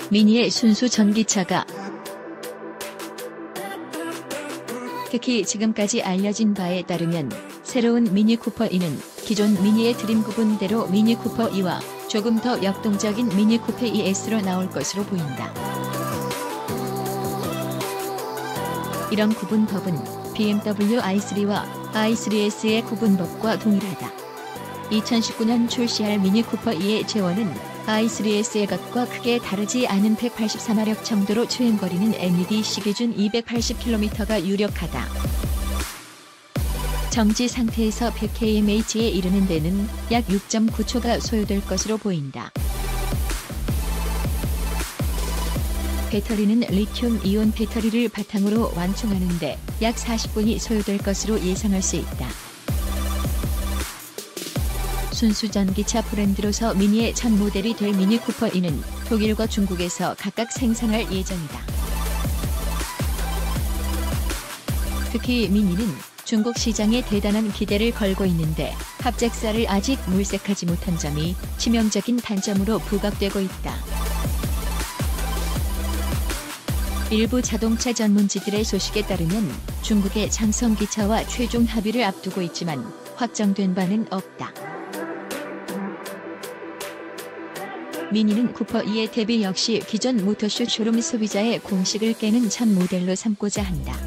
미니의 순수 전기차가 특히 지금까지 알려진 바에 따르면 새로운 미니 쿠퍼 E는 기존 미니의 드림 구분대로 미니 쿠퍼 E와 조금 더 역동적인 미니 쿠페 ES로 나올 것으로 보인다. 이런 구분법은 BMW i3와 i3S의 구분법과 동일하다. 2019년 출시할 미니 쿠퍼 E의 제원은 i3S의 것과 크게 다르지 않은 184마력 정도로 주행거리는 NEDC 기준 280km가 유력하다. 정지 상태에서 100kmh에 이르는 데는 약 6.9초가 소요될 것으로 보인다. 배터리는 리튬 이온 배터리를 바탕으로 완충하는 데 약 40분이 소요될 것으로 예상할 수 있다. 순수 전기차 브랜드로서 미니의 첫 모델이 될 미니 쿠퍼 E는 독일과 중국에서 각각 생산할 예정이다. 특히 미니는 중국 시장에 대단한 기대를 걸고 있는데 합작사를 아직 물색하지 못한 점이 치명적인 단점으로 부각되고 있다. 일부 자동차 전문지들의 소식에 따르면 중국의 장성기차와 최종 합의를 앞두고 있지만 확정된 바는 없다. 미니는 쿠퍼 E의 대비 역시 기존 모터쇼 쇼룸 소비자의 공식을 깨는 첫 모델로 삼고자 한다.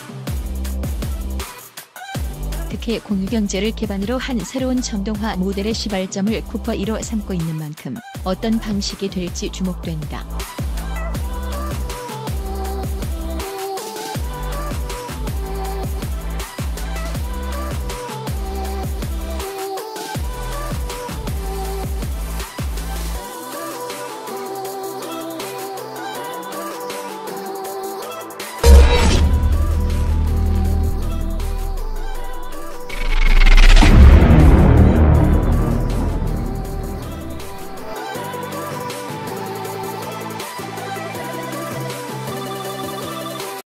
특히 공유경제를 기반으로 한 새로운 전동화 모델의 시발점을 쿠퍼 E로 삼고 있는 만큼 어떤 방식이 될지 주목된다.